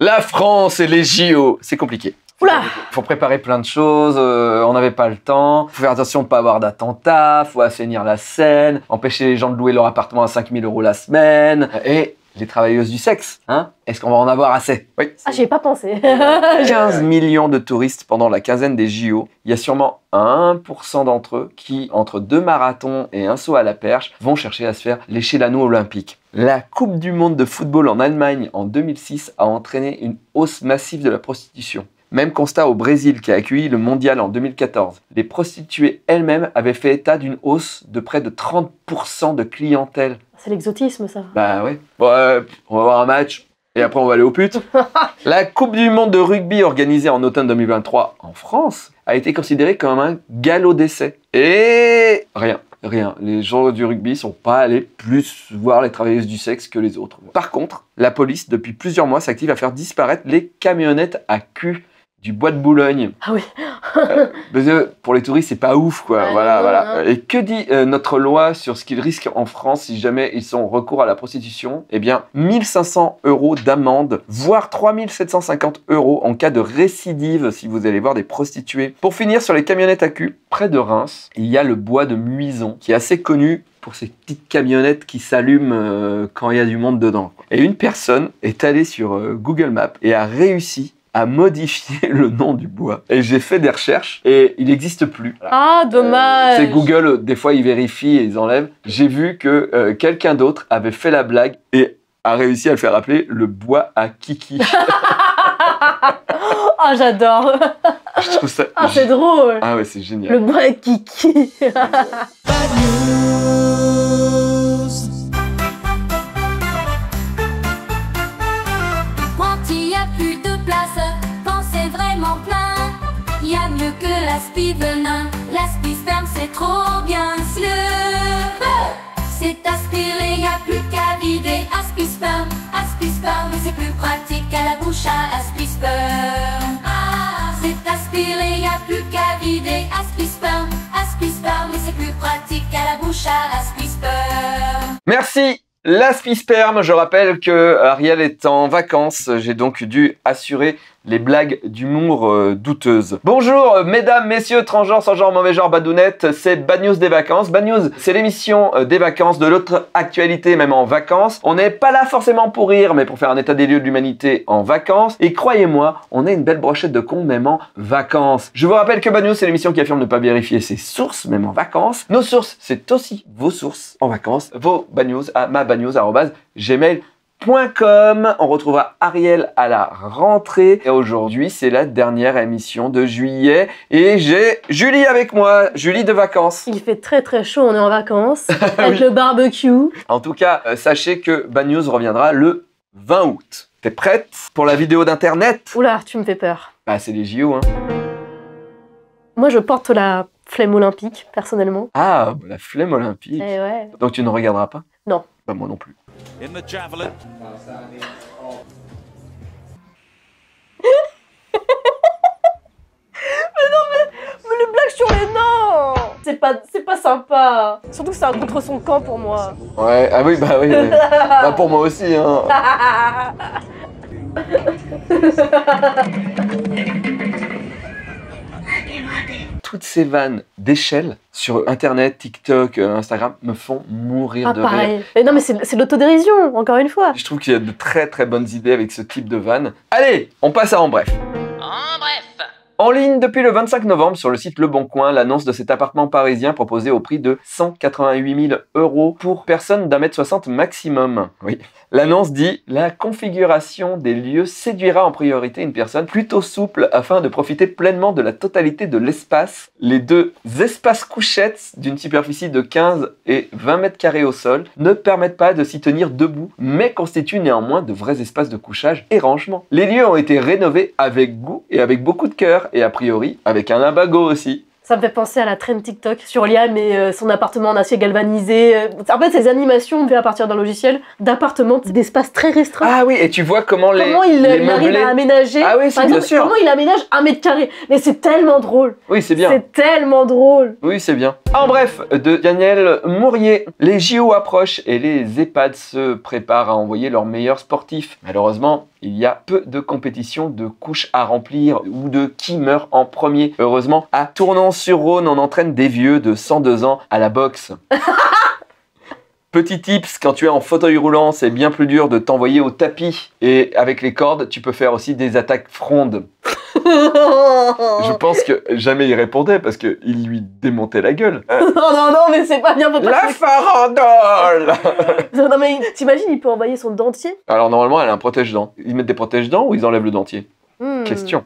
La France et les JO, c'est compliqué. Oula! Faut préparer plein de choses, on n'avait pas le temps, faut faire attention de ne pas avoir d'attentats, faut assainir la scène, empêcher les gens de louer leur appartement à 5 000 € la semaine, et les travailleuses du sexe, hein? Est-ce qu'on va en avoir assez? Oui. Ah, j'y ai pas pensé. 15 millions de touristes pendant la quinzaine des JO. Il y a sûrement 1% d'entre eux qui, entre 2 marathons et un saut à la perche, vont chercher à se faire lécher l'anneau olympique. La Coupe du monde de football en Allemagne en 2006 a entraîné une hausse massive de la prostitution. Même constat au Brésil qui a accueilli le mondial en 2014. Les prostituées elles-mêmes avaient fait état d'une hausse de près de 30% de clientèle. C'est l'exotisme, ça. Bah ouais. Ouais, on va voir un match et après on va aller aux putes. La Coupe du monde de rugby organisée en automne 2023 en France a été considérée comme un galop d'essai. Et rien. Les gens du rugby sont pas allés plus voir les travailleuses du sexe que les autres. Par contre, la police, depuis plusieurs mois, s'active à faire disparaître les camionnettes à cul du bois de Boulogne. Ah oui. Parce que pour les touristes, c'est pas ouf, quoi. Voilà. Et que dit notre loi sur ce qu'ils risquent en France si jamais ils sont recours à la prostitution? Eh bien, 1 500 € d'amende, voire 3 750 € en cas de récidive si vous allez voir des prostituées. Pour finir, sur les camionnettes à cul, près de Reims, il y a le bois de Muison, qui est assez connu pour ces petites camionnettes qui s'allument quand il y a du monde dedans. Et une personne est allée sur Google Maps et a réussi à modifier le nom du bois. Et j'ai fait des recherches et il n'existe plus. Ah, dommage. C'est Google, des fois ils vérifient et ils enlèvent. J'ai vu que quelqu'un d'autre avait fait la blague et a réussi à le faire appeler le bois à kiki. Ah, j'adore. Je trouve ça... Ah, c'est drôle. Ah ouais, c'est génial. Le bois à kiki. Il y a mieux que l'aspi venin, l'aspi sperme c'est trop bien. C'est aspiré, y a plus qu'à vider. Aspi sperme, c'est plus pratique à la bouche à aspi sperme. C'est aspiré, y a plus qu'à vider. Aspi sperme, c'est plus pratique à la bouche à aspi sperme. Merci. L'aspi-sperme, je rappelle que Ariel est en vacances, j'ai donc dû assurer les blagues d'humour douteuses. Bonjour mesdames, messieurs, transgenres, sans genre, mauvais genre, badounettes, c'est Bad News des vacances. Bad News, c'est l'émission des vacances, de l'autre actualité même en vacances. On n'est pas là forcément pour rire, mais pour faire un état des lieux de l'humanité en vacances. Et croyez-moi, on a une belle brochette de cons même en vacances. Je vous rappelle que Bad News, c'est l'émission qui affirme ne pas vérifier ses sources, même en vacances. Nos sources, c'est aussi vos sources en vacances. Vos Bad News à mabadnews@gmail.com. On retrouvera Ariel à la rentrée et aujourd'hui c'est la dernière émission de juillet et j'ai Julie avec moi, Julie de vacances. Il fait très très chaud, on est en vacances avec le barbecue. En tout cas, sachez que Bad News reviendra le 20 août. T'es prête pour la vidéo d'internet? Oula, tu me fais peur. Bah c'est les JO hein. Moi je porte la flemme olympique personnellement. Ah, la flemme olympique. Eh ouais. Donc tu ne regarderas pas? Non. Bah moi non plus. In the javelin. Mais les blagues sur les nains, c'est pas sympa. Surtout que c'est un contre son camp pour moi. Ouais, ah oui, bah oui. Bah pour moi aussi hein. Toutes ces vannes d'échelle sur internet, TikTok, Instagram me font mourir de pareil. rire. Mais non mais c'est l'autodérision, encore une fois. Je trouve qu'il y a de très très bonnes idées avec ce type de vannes. Allez, on passe à En Bref. En bref. En ligne depuis le 25 novembre sur le site Le Bon Coin, l'annonce de cet appartement parisien proposé au prix de 188 000 € pour personne d'1,60 m maximum. Oui. L'annonce dit « La configuration des lieux séduira en priorité une personne plutôt souple afin de profiter pleinement de la totalité de l'espace. Les deux espaces couchettes d'une superficie de 15 et 20 mètres carrés au sol ne permettent pas de s'y tenir debout, mais constituent néanmoins de vrais espaces de couchage et rangement. Les lieux ont été rénovés avec goût et avec beaucoup de cœur et a priori avec un limbago aussi. » Ça me fait penser à la trend TikTok sur Liam et son appartement en acier galvanisé. En fait, ces animations faites à partir d'un logiciel d'appartements, d'espaces très restreints. Ah oui, et tu vois comment il arrive à aménager. Ah oui, par exemple, bien sûr. Comment il aménage 1 mètre carré. Mais c'est tellement drôle. Oui, c'est bien. C'est tellement drôle. Oui, c'est bien. En bref, de Daniel Mourier, les JO approchent et les EHPAD se préparent à envoyer leurs meilleurs sportifs. Malheureusement, il y a peu de compétition de couches à remplir ou de qui meurt en premier. Heureusement, à Tournon-sur-Rhône, on entraîne des vieux de 102 ans à la boxe. Petit tips, quand tu es en fauteuil roulant, c'est bien plus dur de t'envoyer au tapis. Et avec les cordes, tu peux faire aussi des attaques frondes. Je pense que jamais il répondait parce qu'il lui démontait la gueule. Non, mais c'est pas bien. La farandole. Non, mais t'imagines, il peut envoyer son dentier? Alors normalement, elle a un protège-dents. Ils mettent des protège-dents ou ils enlèvent le dentier? Question.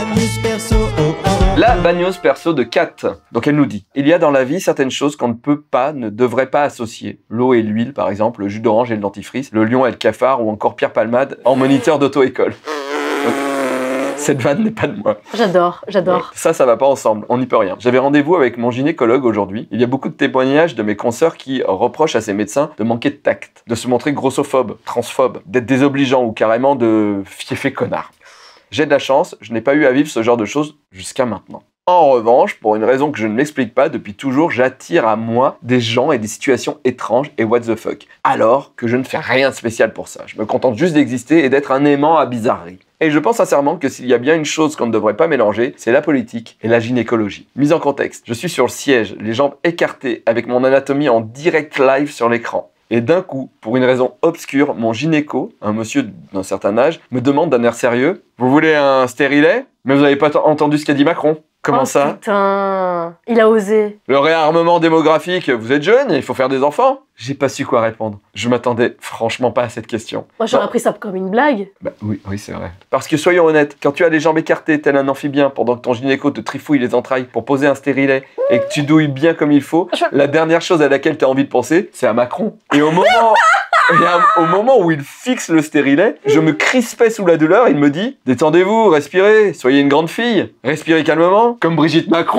La bad news perso de Kat. Donc elle nous dit, il y a dans la vie certaines choses qu'on ne peut pas, ne devrait pas associer. L'eau et l'huile par exemple, le jus d'orange et le dentifrice, le lion et le cafard ou encore Pierre Palmade en moniteur d'auto-école. Cette vanne n'est pas de moi. J'adore. Ça va pas ensemble, on n'y peut rien. J'avais rendez-vous avec mon gynécologue aujourd'hui. Il y a beaucoup de témoignages de mes consoeurs qui reprochent à ces médecins de manquer de tact, de se montrer grossophobes, transphobes, d'être désobligeants ou carrément de fiefés connards. J'ai de la chance, je n'ai pas eu à vivre ce genre de choses jusqu'à maintenant. En revanche, pour une raison que je ne m'explique pas, depuis toujours, j'attire à moi des gens et des situations étranges et what the fuck. Alors que je ne fais rien de spécial pour ça. Je me contente juste d'exister et d'être un aimant à bizarrerie. Et je pense sincèrement que s'il y a bien une chose qu'on ne devrait pas mélanger, c'est la politique et la gynécologie. Mise en contexte, je suis sur le siège, les jambes écartées, avec mon anatomie en direct live sur l'écran. Et d'un coup, pour une raison obscure, mon gynéco, un monsieur d'un certain âge, me demande d'un air sérieux « Vous voulez un stérilet ? Mais vous n'avez pas entendu ce qu'a dit Macron ? Comment ça ? Putain, il a osé. Le réarmement démographique, vous êtes jeune, il faut faire des enfants ?» J'ai pas su quoi répondre. Je m'attendais franchement pas à cette question. Moi, j'aurais pris ça comme une blague. Bah oui, c'est vrai. Parce que soyons honnêtes, quand tu as les jambes écartées tel un amphibien pendant que ton gynéco te trifouille les entrailles pour poser un stérilet et que tu douilles bien comme il faut, la dernière chose à laquelle tu as envie de penser, c'est à Macron. Et au moment où il fixe le stérilet, je me crispais sous la douleur et il me dit « Détendez-vous, respirez, soyez une grande fille, respirez calmement, comme Brigitte Macron. »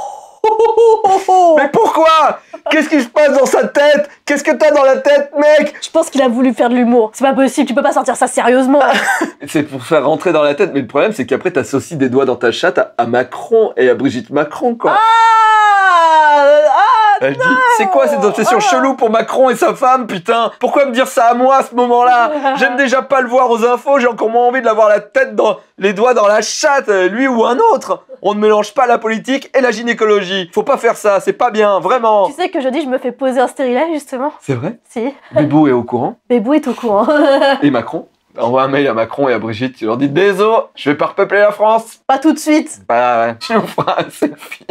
Mais pourquoi? Qu'est-ce qui se passe dans sa tête? Qu'est-ce que t'as dans la tête, mec? Je pense qu'il a voulu faire de l'humour. C'est pas possible, tu peux pas sortir ça sérieusement. C'est pour faire rentrer dans la tête, mais le problème c'est qu'après t'associes des doigts dans ta chatte à Macron et à Brigitte Macron, quoi. Elle dit, c'est quoi cette obsession chelou pour Macron et sa femme, putain? Pourquoi me dire ça à moi à ce moment-là? J'aime déjà pas le voir aux infos, j'ai encore moins envie de l'avoir la tête dans les doigts dans la chatte, lui ou un autre. On ne mélange pas la politique et la gynécologie. Faut pas faire ça, c'est pas bien, vraiment. Tu sais que jeudi, je me fais poser un stérilet, justement. C'est vrai? Si. Bébou est au courant? Bébou est au courant. Et Macron? Envoie un mail à Macron et à Brigitte, tu leur dis désolé, je vais pas repeupler la France. Pas tout de suite. Bah ouais, tu nous feras un selfie.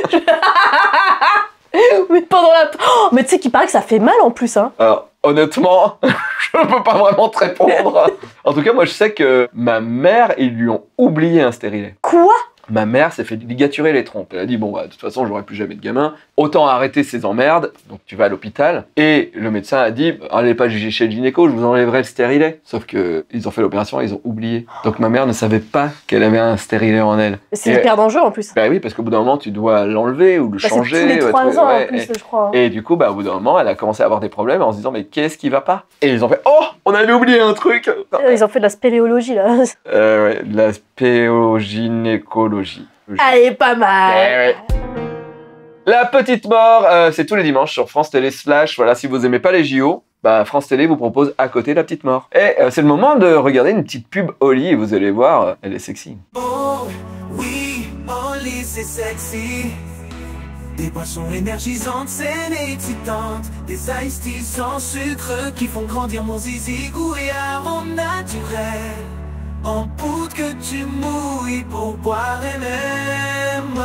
Mais pendant la... Oh, mais tu sais qu'il paraît que ça fait mal en plus, hein. Alors, honnêtement, je peux pas vraiment te répondre. En tout cas, moi je sais que ma mère, ils lui ont oublié un stérilet. Quoi? Ma mère s'est fait ligaturer les trompes. Elle a dit, bon, bah, de toute façon, j'aurai plus jamais de gamin. Autant arrêter ces emmerdes. Donc, tu vas à l'hôpital. Et le médecin a dit, allez pas juger chez le gynéco, je vous enlèverai le stérilet. Sauf que ils ont fait l'opération et ils ont oublié. Donc, ma mère ne savait pas qu'elle avait un stérilet en elle. C'est hyper dangereux en plus. Bah oui, parce qu'au bout d'un moment, tu dois l'enlever ou le changer. C'est tous les 3 ans en plus, je crois. Et du coup, bah, au bout d'un moment, elle a commencé à avoir des problèmes en se disant, mais qu'est-ce qui va pas? Et ils ont fait, oh, on avait oublié un truc. Ils ont fait de la spéléologie, là. Ouais, de la spéogynécologie. Allez, pas mal. Ouais. La petite mort, c'est tous les dimanches sur France Télé / voilà, si vous aimez pas les JO, bah France Télé vous propose À côté la petite mort. Et c'est le moment de regarder une petite pub Oli et vous allez voir, elle est sexy. Oh oui, Oli c'est sexy. Des boissons énergisantes, saines et excitantes. Des iced teas sans sucre qui font grandir mon zizi. Goût et arôme naturel. En poudre que tu mouilles pour boire et même.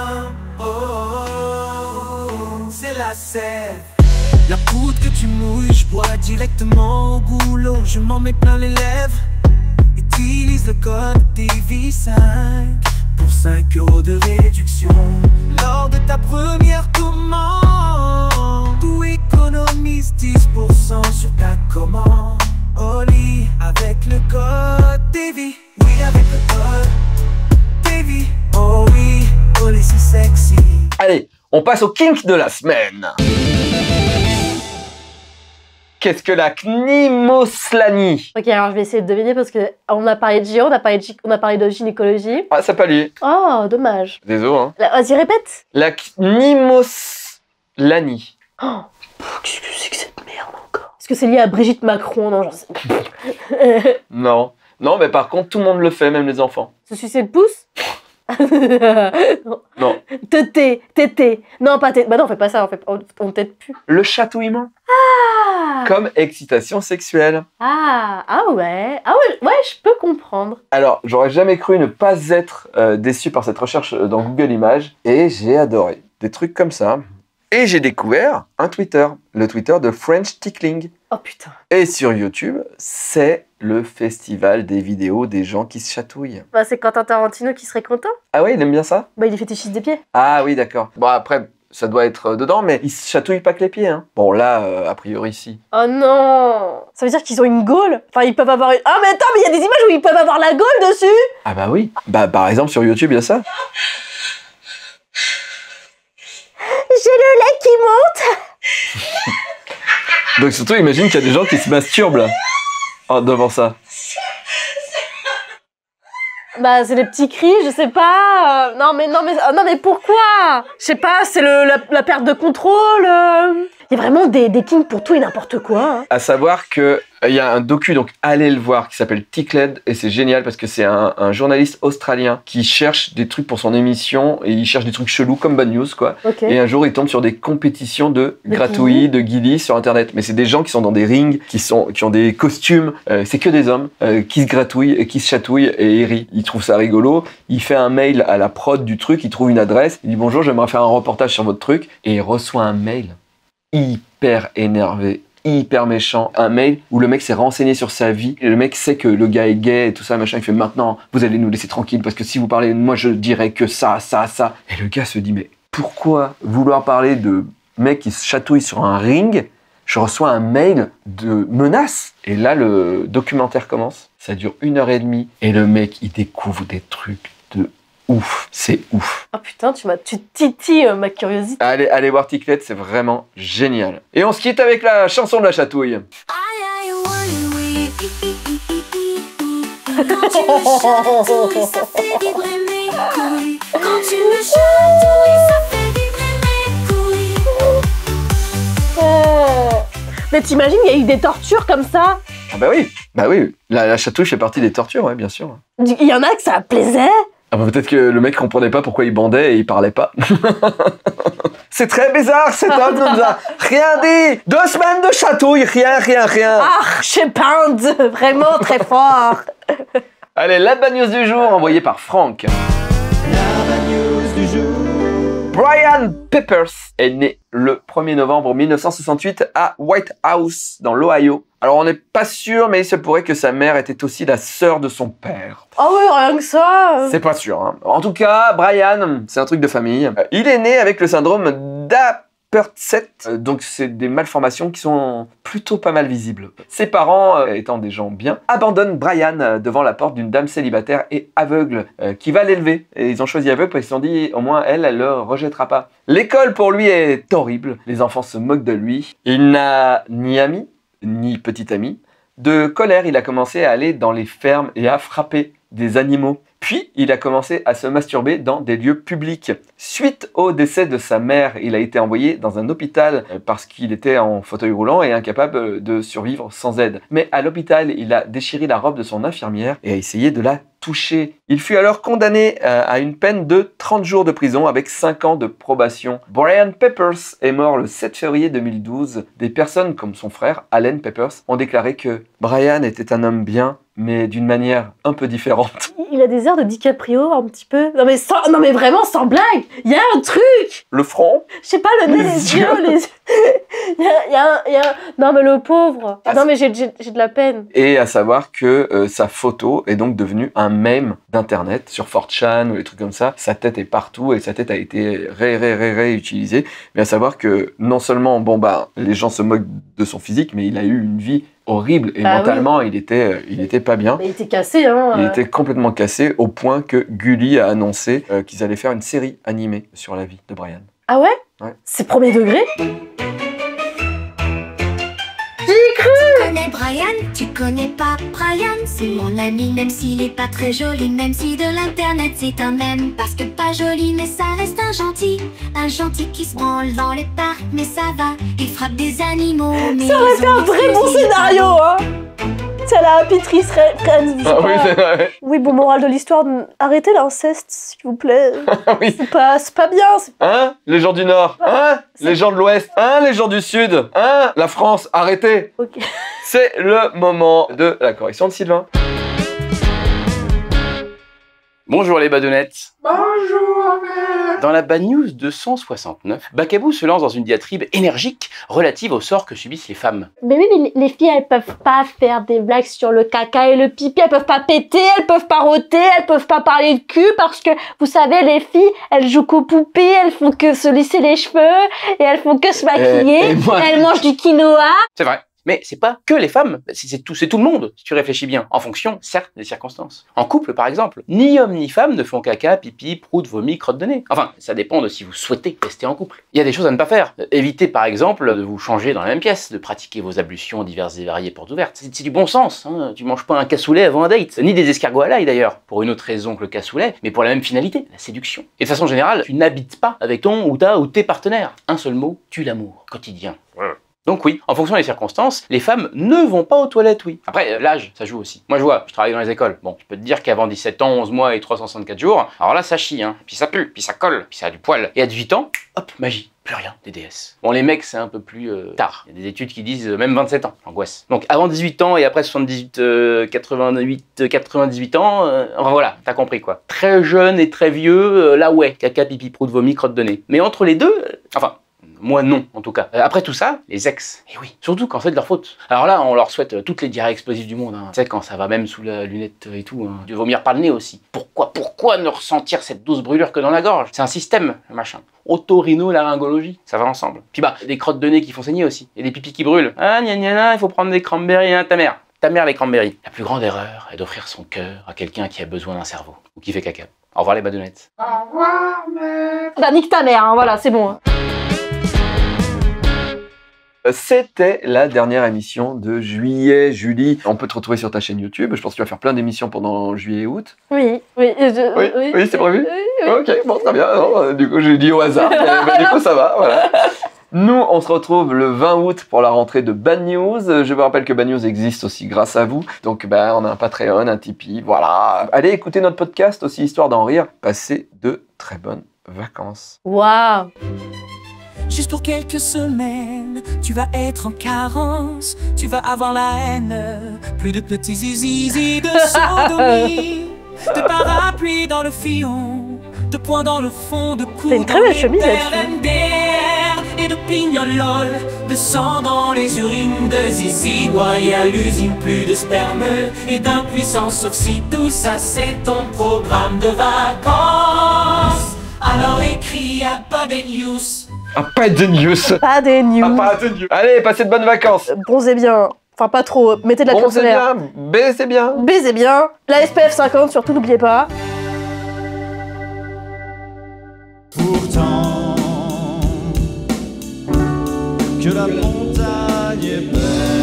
Oh, c'est la sève. La poudre que tu mouilles, je bois directement au goulot. Je m'en mets plein les lèvres. Utilise le code TV5 pour 5 € de réduction. Lors de ta première commande, ou économise 10% sur ta commande. Oli avec le code TV. Oui, avec le code TV. Oh oui, Oli c'est sexy. Allez, on passe au kink de la semaine. Qu'est-ce que la cnimoslanie? Ok, alors je vais essayer de deviner parce que on a parlé de gyro, on a parlé de gynécologie. Ah, ça pas lié. Oh, dommage. Désolé, hein. Vas-y, répète. La cnimoslanie. Oh, qu'est-ce que c'est que cette merde encore? Est-ce que c'est lié à Brigitte Macron? Non, j'en sais pas. Non. Non, mais par contre, tout le monde le fait, même les enfants. Se sucer le pouce? Non. Non. Tété. Non, pas tété. Bah non, on fait pas ça, on tète plus. Le chatouillement. Ah. Comme excitation sexuelle. Ah ouais, je peux comprendre. Alors, j'aurais jamais cru ne pas être déçu par cette recherche dans Google Images, et j'ai adoré. Des trucs comme ça. Et j'ai découvert un Twitter, le Twitter de French Tickling. Oh putain. Et sur YouTube, c'est le festival des vidéos des gens qui se chatouillent. Bah c'est Quentin Tarantino qui serait content. Ah ouais, il aime bien ça? Bah il est fétichiste des pieds. Ah oui, d'accord. Bon, après, ça doit être dedans, mais ils se chatouillent pas que les pieds, hein. Bon, là, a priori, si. Oh non. Ça veut dire qu'ils ont une gaule? Enfin, ils peuvent avoir une... Ah mais attends, mais il y a des images où ils peuvent avoir la gaule dessus. Ah bah oui. Bah, par exemple, sur YouTube, il y a ça. J'ai le lait qui monte. Donc surtout, imagine qu'il y a des gens qui se masturbent, là, devant ça. Bah c'est les petits cris, je sais pas. Non mais pourquoi? Je sais pas, c'est la perte de contrôle. Il y a vraiment des kings pour tout et n'importe quoi. Hein. À savoir que il y a un docu, donc allez le voir, qui s'appelle Tickled, et c'est génial parce que c'est un journaliste australien qui cherche des trucs pour son émission, et il cherche des trucs chelous comme Bad News, quoi. Okay. Et un jour, il tombe sur des compétitions de gratouillis, de guilis sur Internet. Mais c'est des gens qui sont dans des rings, qui ont des costumes, c'est que des hommes, qui se gratouillent et qui se chatouillent, et il rit. Il trouve ça rigolo, il fait un mail à la prod du truc, il trouve une adresse, il dit bonjour, j'aimerais faire un reportage sur votre truc, et il reçoit un mail hyper énervé, hyper méchant, un mail où le mec s'est renseigné sur sa vie, et le mec sait que le gars est gay et tout ça, machin, il fait maintenant, vous allez nous laisser tranquille parce que si vous parlez, moi je dirais que ça. Et le gars se dit, mais pourquoi vouloir parler de mec qui se chatouille sur un ring? Je reçois un mail de menace. Et là, le documentaire commence, ça dure 1h30, et le mec, il découvre des trucs de ouf, c'est ouf. Oh putain, tu titilles ma curiosité. Allez voir Tickled, c'est vraiment génial. Et on se quitte avec la chanson de la chatouille. Aïe aïe, oui, oui. Quand tu me chatouilles, ça fait vibrer mes couilles. Quand tu me chatouilles, ça fait vibrer mes couilles. Mais t'imagines, il y a eu des tortures comme ça? Ah bah oui, la chatouille fait partie des tortures, ouais, bien sûr. Il y en a que ça plaisait? Ah bah peut-être que le mec comprenait pas pourquoi il bandait et il parlait pas. C'est très bizarre, cet homme nous a rien dit. 2 semaines de chatouille, rien. Ah, je pinde, vraiment très fort. Allez, la bad news du jour envoyée par Franck. Brian Peppers est né le 1er novembre 1968 à White House, dans l'Ohio. Alors on n'est pas sûr, mais il se pourrait que sa mère était aussi la sœur de son père. Oh oui, rien que ça. C'est pas sûr, hein. En tout cas, Brian, c'est un truc de famille. Il est né avec le syndrome d'Appertset, donc c'est des malformations qui sont plutôt pas mal visibles. Ses parents, étant des gens bien, abandonnent Brian devant la porte d'une dame célibataire et aveugle qui va l'élever. Et ils ont choisi aveugle parce qu'ils se sont dit, au moins elle le rejettera pas. L'école pour lui est horrible, les enfants se moquent de lui. Il n'a ni amis, ni petit ami. De colère, il a commencé à aller dans les fermes et à frapper des animaux. Puis, il a commencé à se masturber dans des lieux publics. Suite au décès de sa mère, il a été envoyé dans un hôpital parce qu'il était en fauteuil roulant et incapable de survivre sans aide. Mais à l'hôpital, il a déchiré la robe de son infirmière et a essayé de la toucher. Il fut alors condamné à une peine de 30 jours de prison avec 5 ans de probation. Brian Peppers est mort le 7 février 2012. Des personnes comme son frère, Allen Peppers, ont déclaré que Brian était un homme bien, mais d'une manière un peu différente. Il a des airs de DiCaprio un petit peu. Non mais vraiment sans blague. Il y a un truc. Le front. Je sais pas, le nez, les yeux, il y a non mais le pauvre. Ah, non mais j'ai de la peine. Et à savoir que sa photo est donc devenue un mème d'internet sur 4chan ou des trucs comme ça. Sa tête est partout et sa tête a été réutilisée. Mais à savoir que non seulement les gens se moquent de son physique, mais il a eu une vie horrible et mentalement oui. il était pas bien. Mais il était cassé Il était complètement cassé au point que Gulli a annoncé qu'ils allaient faire une série animée sur la vie de Brian. Ah ouais? Ouais. C'est premier degré? J'y Brian, tu connais pas Brian? C'est mon ami, même s'il est pas très joli, même si de l'internet c'est un mème. Parce que pas joli, mais ça reste un gentil qui se branle dans les parcs, mais ça va, il frappe des animaux. Mais Ça aurait fait un vrai bon scénario, hein. C'est la Happy Tree Friends. Ah oui, c'est vrai. Oui, bon, morale de l'histoire, arrêtez l'inceste, s'il vous plaît. Oui. C'est pas bien. Hein? Les gens du Nord? Hein? Les gens de l'Ouest? Hein? Les gens du Sud? Hein? La France? Arrêtez! Ok. C'est le moment de la correction de Sylvain. Bonjour les badounettes. Bonjour. Dans la Bad News 269, Bacabou se lance dans une diatribe énergique relative au sort que subissent les femmes. Mais oui, mais les filles, elles peuvent pas faire des blagues sur le caca et le pipi, elles peuvent pas péter, elles peuvent pas rôter, elles peuvent pas parler de cul parce que, vous savez, les filles, elles jouent qu'aux poupées, elles font que se lisser les cheveux et elles font que se maquiller, et moi... elles mangent du quinoa. C'est vrai. Mais c'est pas que les femmes, c'est tout le monde, si tu réfléchis bien, en fonction, certes, des circonstances. En couple, par exemple, ni homme ni femme ne font caca, pipi, prout, vomi, crotte de nez. Enfin, ça dépend de si vous souhaitez rester en couple. Il y a des choses à ne pas faire. Évitez, par exemple, de vous changer dans la même pièce, de pratiquer vos ablutions diverses et variées portes ouvertes. C'est du bon sens, hein. Tu manges pas un cassoulet avant un date, ni des escargots à l'ail d'ailleurs, pour une autre raison que le cassoulet, mais pour la même finalité, la séduction. Et de façon générale, tu n'habites pas avec ton ou ta ou tes partenaires. Un seul mot, tue l'amour, quotidien. Donc oui, en fonction des circonstances, les femmes ne vont pas aux toilettes, oui. Après, l'âge, ça joue aussi. Moi je vois, je travaille dans les écoles. Bon, je peux te dire qu'avant 17 ans, 11 mois et 364 jours, alors là ça chie, hein. Puis ça pue, puis ça colle, puis ça a du poil. Et à 18 ans, hop, magie. Plus rien, des DS. Bon, les mecs, c'est un peu plus tard. Il y a des études qui disent même 27 ans, angoisse. Donc avant 18 ans et après 98 ans, enfin voilà, t'as compris quoi. Très jeune et très vieux, là ouais, caca, pipi, prout, vomi, crotte de nez. Mais entre les deux, enfin... Moi non, en tout cas. Après tout ça, les ex, et oui, surtout quand c'est de leur faute. Alors là, on leur souhaite toutes les diarrhées explosives du monde. Hein. Tu sais, quand ça va même sous la lunette et tout, hein. De vomir par le nez aussi. Pourquoi ne ressentir cette douce brûlure que dans la gorge? C'est un système, le machin. Otorhinolaryngologie, ça va ensemble. Puis bah, des crottes de nez qui font saigner aussi, et des pipis qui brûlent. Ah, gna gna gna, il faut prendre des cranberries, hein, ta mère les cranberries. La plus grande erreur est d'offrir son cœur à quelqu'un qui a besoin d'un cerveau, ou qui fait caca. Au revoir les badounettes. Au revoir, mec. Bah nique ta mère, hein, voilà, c'est bon. Hein. C'était la dernière émission de juillet. Julie, on peut te retrouver sur ta chaîne YouTube. Je pense que tu vas faire plein d'émissions pendant juillet et août. Oui, oui, c'est prévu. Oui. Ok, bon, très bien. Non, du coup, j'ai dit au hasard. Mais du coup, ça va, voilà. Nous, on se retrouve le 20 août pour la rentrée de Bad News. Je vous rappelle que Bad News existe aussi grâce à vous. Donc, on a un Patreon, un Tipeee, voilà. Allez écouter notre podcast aussi, histoire d'en rire. Passez de très bonnes vacances. Waouh. Juste pour quelques semaines, tu vas être en carence, tu vas avoir la haine, plus de petits zizi de sodomie, de parapluies dans le fillon, de poings dans le fond, de coups une très belle chemise et de pignolol, de sang dans les urines, de zizi noyé à l'usine, plus de sperme et d'impuissance, sauf si tout ça c'est ton programme de vacances. Alors écris à Bad News. Ah, pas de news. Pas des news. Ah, pas de news. Allez, passez de bonnes vacances. Bronzez bien. Enfin, pas trop. Mettez de la crème solaire. Bien, baisez bien. Baisez bien. La SPF 50, surtout, n'oubliez pas. Pourtant, que la montagne est belle.